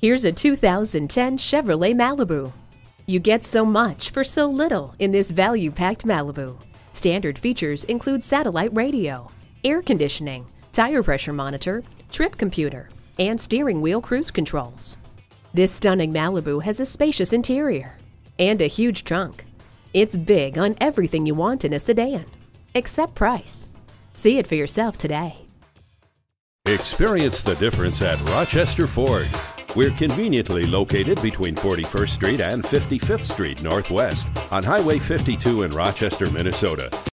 Here's a 2010 Chevrolet Malibu. You get so much for so little in this value-packed Malibu. Standard features include satellite radio, air conditioning, tire pressure monitor, trip computer, and steering wheel cruise controls. This stunning Malibu has a spacious interior and a huge trunk. It's big on everything you want in a sedan, except price. See it for yourself today. Experience the difference at Rochester Ford. We're conveniently located between 41st Street and 55th Street Northwest on Highway 52 in Rochester, Minnesota.